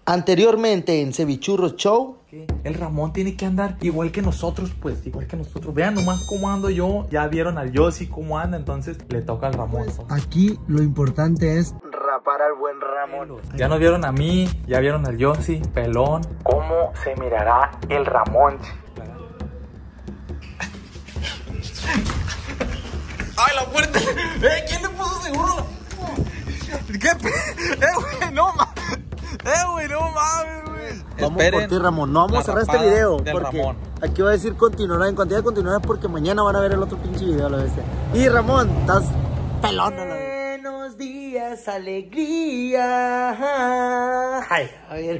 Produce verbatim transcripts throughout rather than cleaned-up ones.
Anteriormente en Cevichurros Show. ¿Qué? El Ramón tiene que andar igual que nosotros, pues, igual que nosotros. Vean nomás cómo ando yo. Ya vieron al Yossi cómo anda, entonces le toca al Ramón. Aquí lo importante es rapar al buen Ramón. Ya nos vieron a mí, ya vieron al Yossi, pelón. ¿Cómo se mirará el Ramón? ¡Ay, la puerta! ¡Eh! ¿Quién le puso seguro? ¿Qué? ¡Eh, güey! ¡No mames! ¡Eh, güey! ¡No mames, güey! Vamos por ti, Ramón. No vamos a cerrar este video porque Ramón. Aquí va a decir continuará. En cantidad de continuará porque mañana van a ver el otro pinche video a la vez. Y Ramón, estás pelón a la vez. Buenos días, alegría. Ay, a ver.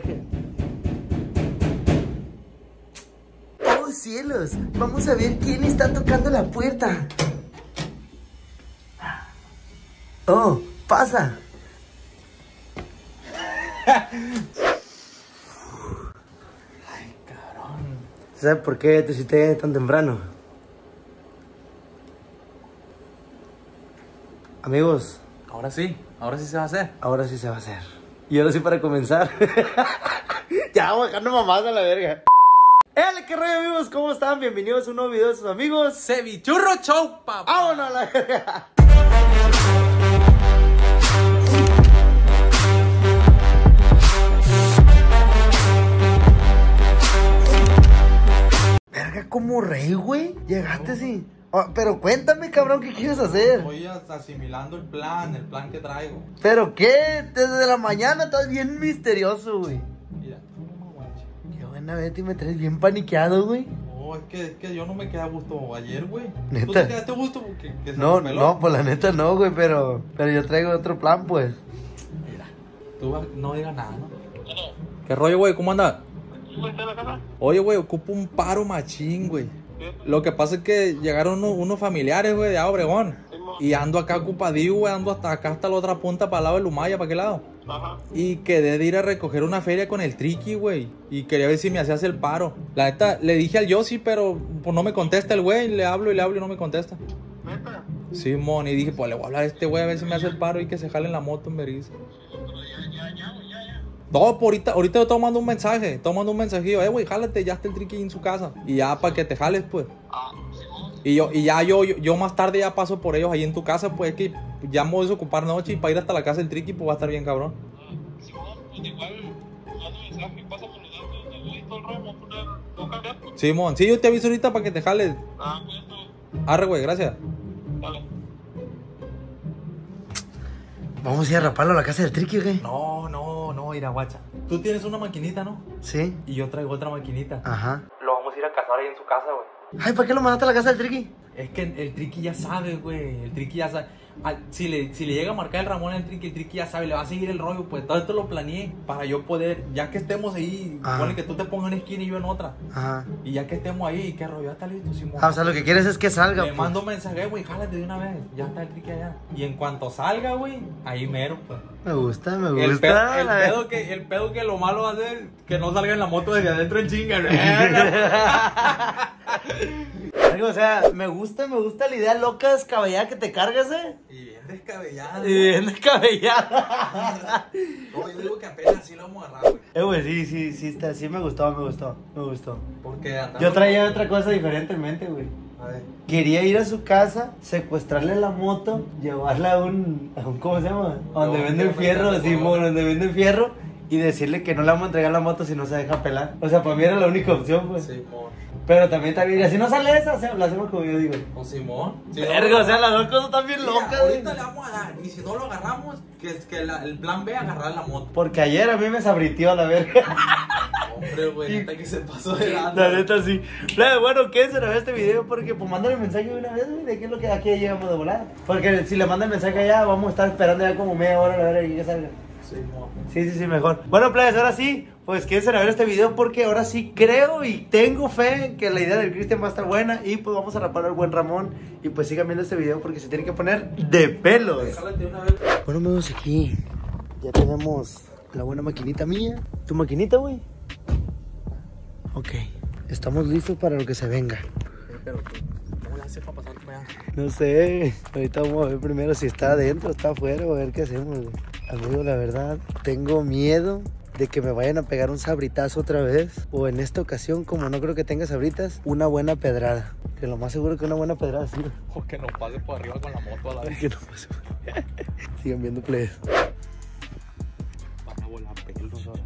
¡Oh, cielos! Vamos a ver quién está tocando la puerta. Oh, pasa. Ay, cabrón. ¿Sabes por qué te hiciste tan temprano? Amigos. Ahora sí, ahora sí se va a hacer. Ahora sí se va a hacer. Y ahora sí para comenzar. Ya vamos a dejarnos mamadas a la verga. ¡Hola, qué rollo, amigos! ¿Cómo están? Bienvenidos a un nuevo video de sus amigos Cevichurros Show, papá. ¡Vámonos a la verga! Verga, como rey, güey. Llegaste así. Oh, pero cuéntame, cabrón, ¿qué quieres hacer? Voy asimilando el plan, el plan que traigo. ¿Pero qué? Desde la mañana estás bien misterioso, güey. Mira, no me guanche. Qué buena, Betty, me traes bien paniqueado, güey. No, es que, es que yo no me quedé a gusto ayer, güey. ¿Neta? ¿Tú te quedaste a gusto? Porque, que se No, me peló? no, pues la neta no, güey, pero, pero yo traigo otro plan, pues. Mira, tú no digas nada, ¿no? ¿Qué rollo, güey? ¿Cómo andas? Oye, güey, ocupo un paro machín, güey. Lo que pasa es que llegaron unos, unos familiares, güey, de a Obregón. Y ando acá ocupadillo, güey, ando hasta acá, hasta la otra punta, para el lado de Lumaya, ¿para qué lado? Ajá. Y quedé de ir a recoger una feria con el Triqui, güey. Y quería ver si me hacías el paro. La neta, le dije al Yossi, pero pues no me contesta el güey. Le hablo y le hablo y no me contesta. ¿Neta? Simón, y dije, pues le voy a hablar a este güey a ver si me hace el paro y que se jale en la moto en Beriza. No, por ahorita, ahorita yo te mando un mensaje, te mando un mensajillo, eh, güey, jálate, ya está el Triqui en su casa. Y ya para que te jales, pues. Y yo, y ya yo, yo, yo más tarde ya paso por ellos ahí en tu casa, pues es que ya me voy a desocupar noche y para ir hasta la casa del Triqui, pues va a estar bien cabrón. Simón, sí, yo te aviso ahorita para que te jales. Arre, güey, gracias. Vamos a ir a raparlo a la casa del Triqui, güey. No, no, no, Iraguacha. Tú tienes una maquinita, ¿no? Sí. Y yo traigo otra maquinita. Ajá. Lo vamos a ir a cazar ahí en su casa, güey. Ay, ¿para qué lo mandaste a la casa del Triqui? Es que el Triqui ya sabe, güey. El Triqui ya sabe. Al, si, le, si le llega a marcar el Ramón al Triqui, el Triqui ya sabe, le va a seguir el rollo. Pues todo esto lo planeé para yo poder, ya que estemos ahí, pone que tú te pongas en esquina y yo en otra. Ajá. Y ya que estemos ahí, ¿qué rollo? Ya está listo, Simón. Ah, o sea, lo que quieres es que salga. Le pues. mando un mensaje, güey, jálate de una vez. Ya está el Triqui allá. Y en cuanto salga, güey, ahí mero, pues. Me gusta, me gusta. El pedo, el pedo, que, el pedo que lo malo va a ser que no salga en la moto desde adentro en chinga. O sea, me gusta, me gusta la idea loca descabellada que te cargas, eh. Y bien descabellada. Y bien descabellada. No, yo digo que apenas así lo vamos a agarrar, güey. Eh, güey, sí, sí, sí, está, sí me gustó, me gustó, me gustó. Porque andamos... Yo traía otra cosa diferente en mente, güey. A ver. Quería ir a su casa, secuestrarle la moto, llevarla a un, a un ¿cómo se llama? A donde No, venden que fierro, venden sí, fierro. donde venden fierro. Y decirle que no le vamos a entregar la moto si no se deja pelar. O sea, para mí era la única opción, pues. Simón. Pero también también, si no sale esa, o sea, la hacemos como yo digo. O Simón. Si Verga, no, o sea, las dos cosas están bien mira, locas, ahorita güey. le vamos a dar. Y si no lo agarramos, que, que la, el plan B, agarrar la moto. Porque ayer a mí me sabritió a la verga. Hombre, güey, neta que se pasó de lado. La neta sí. Pero bueno, ¿qué será este video? Porque pues mándale mensaje de una vez, güey, de qué es lo que aquí llegamos de volada. Porque si le mandan mensaje allá, vamos a estar esperando ya como media hora a ver y que salga. Simón. Sí, sí, sí, mejor. Bueno, players, ahora sí, pues quédense a ver este video porque ahora sí creo y tengo fe en que la idea del Cristian va a estar buena y pues vamos a rapar al buen Ramón y pues sigan viendo este video porque se tiene que poner de pelos. Jálate una vez. Bueno, amigos, aquí ya tenemos la buena maquinita mía. ¿Tu maquinita, güey? Ok, estamos listos para lo que se venga. Pero, ¿cómo la haces para pasar para allá? No sé, ahorita vamos a ver primero si está adentro, está afuera, a ver qué hacemos, güey. Amigo, la verdad, tengo miedo de que me vayan a pegar un sabritazo otra vez. O en esta ocasión, como no creo que tenga sabritas, una buena pedrada. Que lo más seguro que una buena pedrada sí. O que nos pase por arriba con la moto a la vez. Que no pase por arriba. Sigan viendo plebes. Van a volar pelos ahora.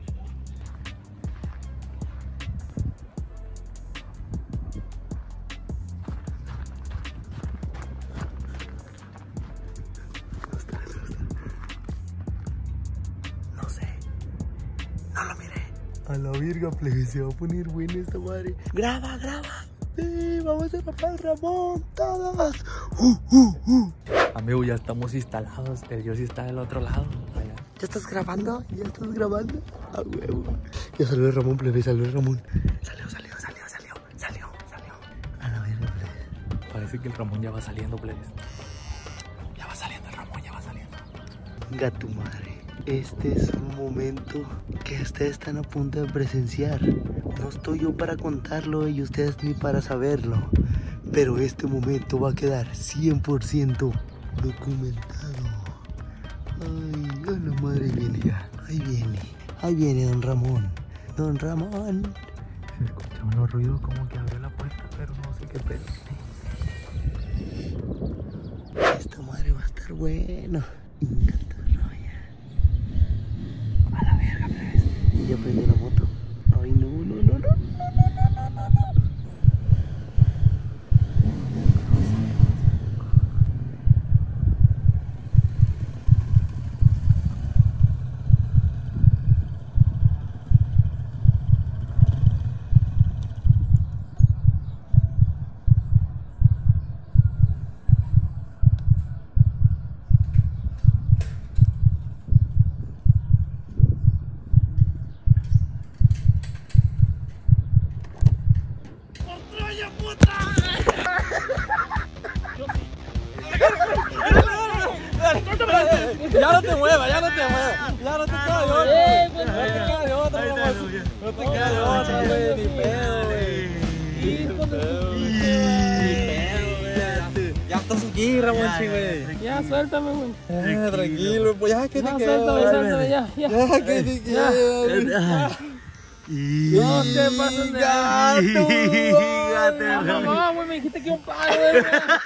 No lo miré. A la virga, plebe, se va a poner buena esta madre. Graba, graba. Sí, vamos a papá Ramón, todos. Uh, uh, uh. Amigo, ya estamos instalados. El Yoshi está del otro lado. Allá. ¿Ya estás grabando? ¿Ya estás grabando? A huevo. Ya salió el Ramón, plebe, salió el Ramón. Salió, salió, salió, salió, salió, salió. A la virga, plebe. Parece que el Ramón ya va saliendo, plebe. Ya va saliendo el Ramón, ya va saliendo. Venga tu madre. Este es un momento que ustedes están a punto de presenciar. No estoy yo para contarlo y ustedes ni para saberlo. Pero este momento va a quedar cien por ciento documentado. Ay, a la madre viene ya. Ahí viene. Ahí viene don Ramón. Don Ramón. Se escuchaban los ruidos como que abrió la puerta, pero no sé qué pedo. Esta madre va a estar bueno. Ya prendió la moto. Ay, no, no, no, no, no, no, no, no. Ya no te muevas, ya no te muevas. Ya no te queda de otra. No te queda de otra, no te queda de otra, güey. Ni pedo, güey. Ya estás aquí, Ramón, güey. Ya, suéltame, güey. Eh, tranquilo, pues ya que te No, queda. suéltame, suéltame, ya, ya. Ya que te queda. No te pases de gato. No, no, güey, me dijiste que un paro, güey.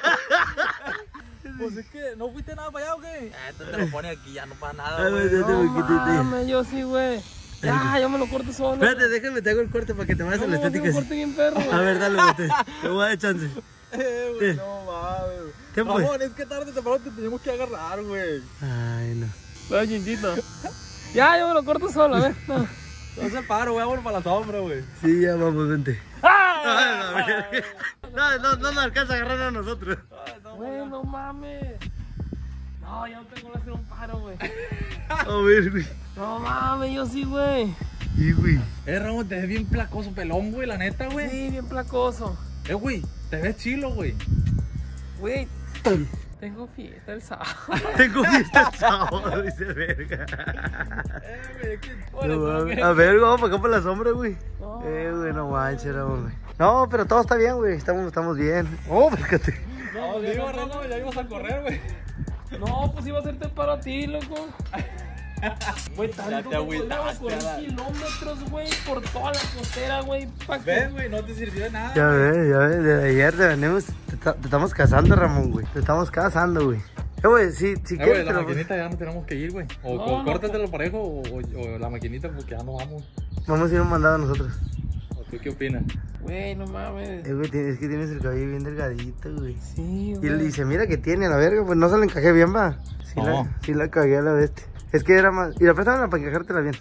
Pues es que no fuiste nada para allá, ¿o qué? Eh, tú te lo pones aquí, ya no pasa nada, güey. No mames, yo sí, güey. Ya, yo me lo corto solo. Espérate, déjame, te hago el corte para que te vayas a la estética. No, corte bien perro, güey. A ver, dale, vete. Te voy a dar chance. Eh, güey, no mames. ¿Qué fue? Ramón, es que tarde o temprano te tenemos que agarrar, güey. Ay, no. Ay, chinchito. Ya, yo me lo corto solo, a ver. No, no se paro, güey, vámonos para la sombra, güey. Sí, ya vamos, vente. ¡Ah! No, no, no nos alcanza a agarrar a nosotros. Güey, no mames. No, ya no tengo que hacer un paro, güey. A ver, güey. No mames, yo sí, güey. Y, güey. Eh, Ramón, te ves bien placoso, pelón, güey, la neta, güey. Sí, bien placoso. Eh, güey, te ves chilo, güey. Güey, tengo fiesta el sábado. Tengo fiesta el sábado, dice verga. Eh, güey, es que... No, mames. A ver, vamos para acá por la sombra, güey. No. Eh, güey, no manches, Ramón, güey. No, pero todo está bien, güey. Estamos, estamos bien. Oh, fíjate. No, No, digo, no, Ramón, no. ya ibas a correr, güey. No, pues iba a hacerte paro a ti, loco. Güey, tanto Ya te que agüitaste, podríamos correr ¿verdad? kilómetros, güey, por toda la costera, güey. ¿Pa' qué? Ven, güey, no te sirvió de nada. Ya ves, ya ves, desde ayer te venimos, te, ta- te estamos cazando, Ramón, güey. Te estamos cazando, güey. Eh, güey, si, si Eh, güey, quieres, la te lo- maquinita ya no tenemos que ir, güey. O, No, o no, córtatelo parejo o, o, o la maquinita porque ya no vamos. vamos a ir a un mandado nosotros. ¿O tú qué opinas? Güey, no mames. Eh, güey, tienes- es que tienes el cabello bien delgadito, güey. Sí, Y, güey. y se mira que tiene a la verga, pues no se la encajé bien, va. Sí, No. la, sí la cagué a la bestia. Es que era más. Y la préstame para encajártela bien.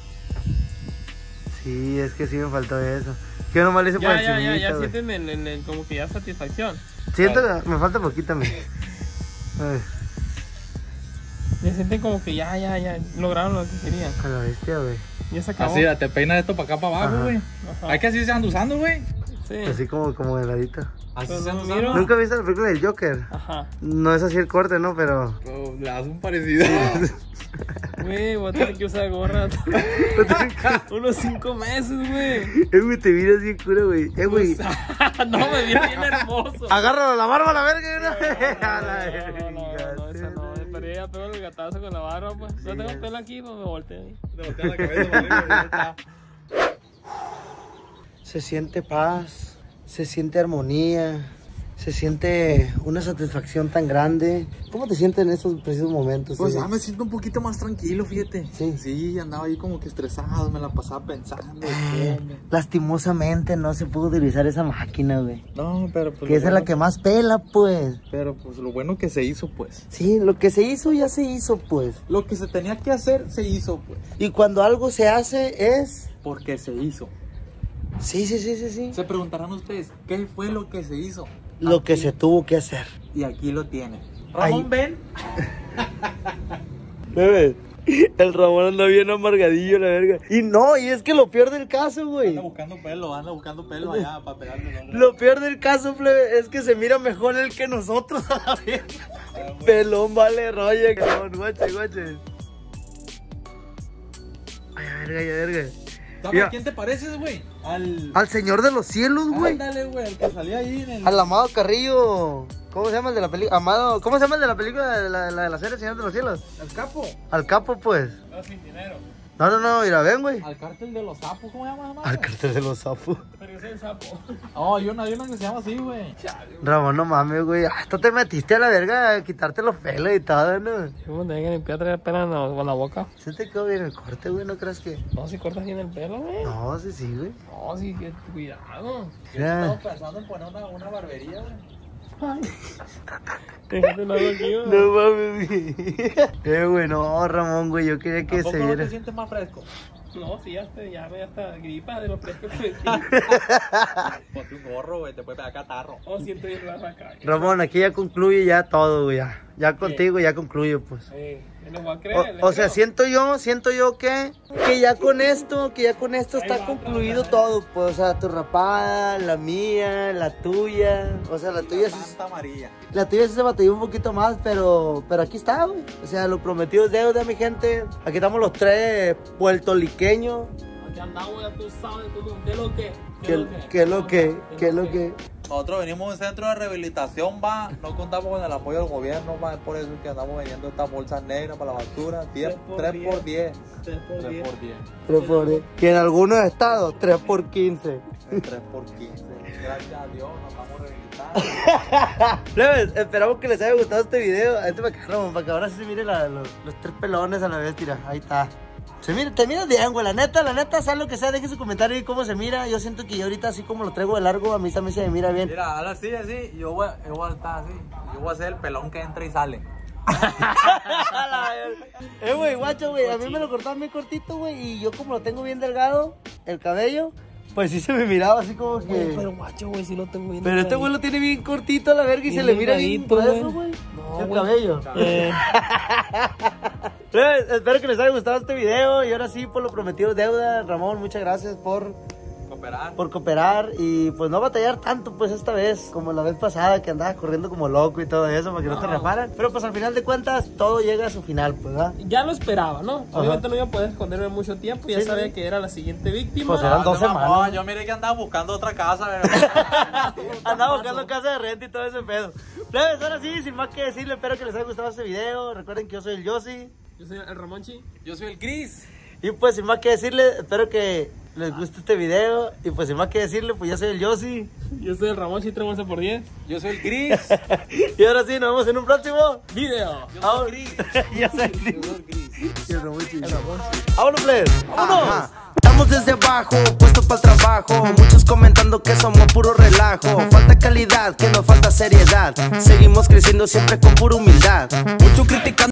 Sí, es que sí me faltó eso. Que yo nomás le hice por Ya, ya, ya, encimita, ya güey. sienten el, el, el- como que ya satisfacción. Siento que me falta poquito a mí. A ver, Ya sienten como que ya, ya, ya lograron lo que querían. a la bestia, güey. Ya se acabó. Así, te peinas esto para acá, para abajo, Ajá. güey. Ajá. Hay que así se anda usando, güey. Sí. Así como, como de ladito. Así Pues se anda no, usando. mira. Nunca viste la película del Joker. Ajá. No es así el corte, ¿no? Pero. Pero le das un parecido. Güey, voy a tener que usar gorra. Unos cinco meses, güey. Eh, güey, te miras bien cura, güey. Eh, güey. No, me viene bien hermoso. Agárralo la barba a la verga, ¿no? A la No, no, no, no, esa no. Pero ya pego el gatazo con la barba, pues. No tengo pelo aquí, pues me volteo. Te volteas la cabeza, Se siente paz, se siente armonía, se siente una satisfacción tan grande. ¿Cómo te sientes en estos precisos momentos? Pues ¿sí? ya me siento un poquito más tranquilo, fíjate. Sí. Sí, andaba ahí como que estresado, me la pasaba pensando. Ah, lastimosamente no se pudo utilizar esa máquina, güey. No, pero pues... Que esa es la que más pela, pues. Pero pues lo bueno que se hizo, pues. Sí, lo que se hizo ya se hizo, pues. Lo que se tenía que hacer, se hizo, pues. Y cuando algo se hace es... Porque se hizo. Sí, sí, sí, sí, sí. Se preguntarán ustedes, ¿qué fue lo que se hizo? Lo Aquí. que se tuvo que hacer. Y aquí lo tiene. Ramón, Ahí. ven. Bebé, el Ramón anda bien amargadillo, la verga. Y no, y es que lo peor del caso, güey. Anda buscando pelo, anda buscando pelo allá para pegarle. Lo peor del caso, plebe, es que se mira mejor él que nosotros a la verga. Pelón vale roya, cabrón. Guache, guache. Ay, a verga, ay, a verga. ¿Sabes a quién te pareces, güey? Al... Al Señor de los Cielos, güey. Ándale, güey, el que salía ahí en el... Al Amado Carrillo. ¿Cómo se llama el de la película? Amado, ¿cómo se llama el de la película de la, la de la serie Señor de los Cielos? Al capo. Al Capo, pues. No, sin dinero. No, no, no, mira, ven, güey. Al cártel de los sapos, ¿cómo se llama? Al Cartel de los Sapos. Pero yo soy el sapo. Oh, hay una, hay una que se llama así, güey. Ramón, no mames, güey. Hasta te metiste a la verga a quitarte los pelos y todo, ¿no? ¿Cómo te que limpiar traer pelo con la boca? Se te quedó bien el corte, güey, ¿no crees que? No, si cortas bien el pelo, güey. No, sí, sí, güey. No, sí, que cuidado. Mira. Estamos pensando en poner una, una barbería, güey. Déjate lo hago aquí, güey. No mames, güey. Eh, güey, no, Ramón, güey, yo quería que ¿Tampoco se no viera. te sientes más fresco? No, sí, ya está, ya, ya está gripa de lo fresco que Ponte un gorro, güey, te puede pegar catarro. Oh, siento bien la acá. Ramón, aquí ya concluye ya todo, güey. Ya, ya contigo ya concluye, pues. Eh, le voy a creer. O, o sea, siento yo, siento yo que, que ya con esto, que ya con esto está va, concluido va, va. todo, pues, o sea, tu rapada, la mía, la tuya, o sea, la tuya sí, Santa amarilla. la tuya sí se batalló un poquito más, pero, pero aquí está, güey, o sea, lo prometido es deuda, mi gente, aquí estamos los tres puertoliqueños, Aquí andamos, ya tú sabes, tú, ¿qué es lo que? que, que es lo que, que es lo que, Nosotros venimos de un centro de rehabilitación, va, no contamos con el apoyo del gobierno, va, es por eso que andamos vendiendo estas bolsas negras para la basura, tres por diez. tres por tres diez. por diez. tres por diez, que en algunos estados, tres por quince. tres por quince. Gracias a Dios, nos estamos rehabilitando. Plebes, esperamos que les haya gustado este video. Este para que, Ramón, para que ahora sí se mire la- los, los tres pelones a la vez, tira, ahí está. Se mira, te miras bien, güey, la neta, la neta, sea lo que sea, deje su comentario y cómo se mira. Yo siento que yo ahorita así como lo traigo de largo, a mí también se me mira bien. Mira, ahora sí, así, yo voy, yo voy a estar así. Yo voy a ser el pelón que entra y sale. Eh, güey, guacho, güey, a mí me lo cortaban bien cortito, güey, y yo como lo tengo bien delgado, el cabello, pues sí se me miraba así como Güey, que... pero guacho, güey, si lo tengo bien. Pero este güey lo tiene bien cortito a la verga y Bien se le mira bien delgadito, grueso, güey. güey. No, El güey. cabello. Eh, Plebes, espero que les haya gustado este video y ahora sí, por lo prometido es deuda. Ramón, muchas gracias por, Cooperar. por cooperar y pues no batallar tanto pues esta vez como la vez pasada que andabas corriendo como loco y todo eso para que no, no te reparan. Pero pues al final de cuentas todo llega a su final, pues, ¿verdad? ya lo esperaba, ¿no? Obviamente no iba a poder esconderme mucho tiempo, ya Sí, sabía sí. que era la siguiente víctima. Pues eran dos no, no, semanas. yo miré que andaba buscando otra casa, ¿verdad? Andaba buscando casa de renta y todo ese pedo. Plebes, ahora sí, sin más que decirle, espero que les haya gustado este video. Recuerden que yo soy el Yossi. Yo soy el Ramonchi. Yo soy el Chris. Y pues sin más que decirle, espero que les guste este video. Y pues sin más que decirle, pues yo soy el Yossi. Yo soy el Ramonchi, tres bolsas por diez. Yo soy el Chris. Y ahora sí, nos vemos en un próximo Video. Yo Vamos. soy el Chris. Yo soy el Chris. Yo soy el Chris. Y el Ramonchi. El Ramonchi. ¡Vámonos, plebes! ¡Vámonos! Ajá. Estamos desde abajo, puestos para el trabajo. Muchos comentando que somos puro relajo. Falta calidad, que nos falta seriedad. Seguimos creciendo siempre con pura humildad. Mucho criticando.